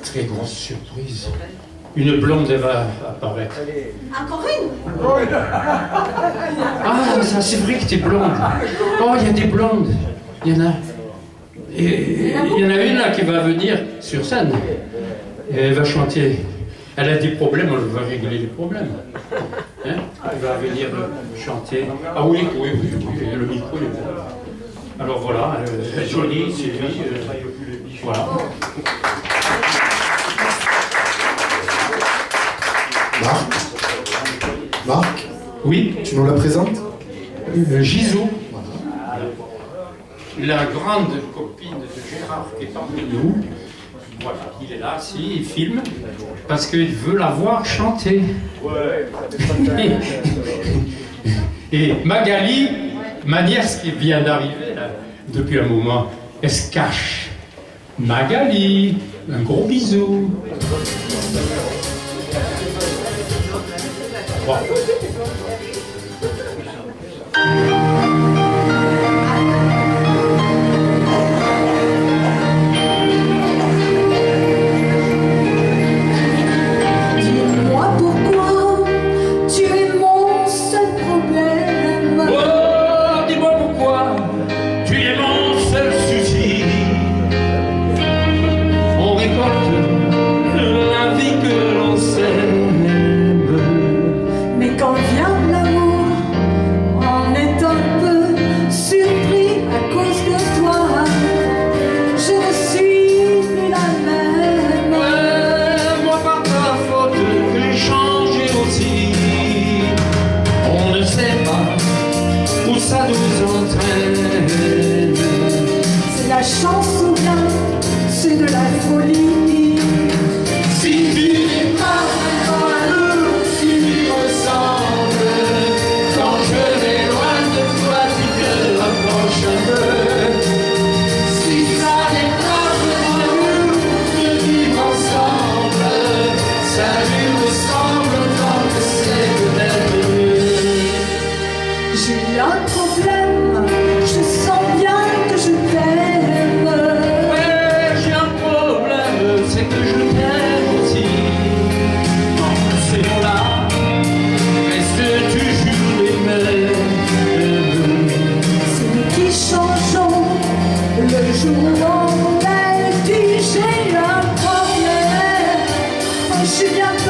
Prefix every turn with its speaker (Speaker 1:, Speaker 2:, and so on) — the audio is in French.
Speaker 1: très grosse surprise. Une blonde va apparaître.
Speaker 2: Encore une?
Speaker 1: Ah, ça c'est vrai que t'es blonde. Oh, il y a des blondes. Il y en a. Et il y en a une là qui va venir sur scène. Et elle va chanter. Elle a des problèmes, on va régler les problèmes. Hein? Elle va venir chanter. Ah oui, oui, oui, oui, le micro est bon. Alors voilà, jolie, Sylvie, voilà.
Speaker 3: Marc,
Speaker 1: Oui,
Speaker 3: tu nous la présentes?
Speaker 1: Gisou, la grande copine de Gérard qui est parmi nous. Voilà, il est là, si, il filme, parce qu'il veut la voir chanter. Et Magali, ma nièce qui vient d'arriver là, depuis un moment, elle se cache. Magali, un gros bisou. Wow.
Speaker 2: Dis-moi pourquoi tu es mon seul problème.
Speaker 1: Oh, dis-moi pourquoi tu es mon seul souci. On récolte la vie que l'on sème.
Speaker 2: Mais quand vient l'amour, on est un peu surpris à cause de toi. Je ne suis plus la même.
Speaker 1: Ouais, moi par ta faute, j'ai changé aussi. On ne sait pas où ça nous entraîne.
Speaker 2: C'est la chance ou bien c'est de la folie.
Speaker 1: Si tu n'es pas vraiment à nous, tu lui ressembles. Quand je vais loin de toi, tu te rapproches un peu. Si ça n'est pas vraiment nous de vivre ensemble, ça lui ressemble tant que c'est peut-être mieux.
Speaker 2: J'ai un problème, je sens bien que je t'aime.
Speaker 1: Ouais, j'ai un problème, c'est que je t'aime aussi. Dans ces mots-là, restent toujours les mêmes.
Speaker 2: C'est nous qui changeons le jour où on a dit j'ai un problème. Je suis bien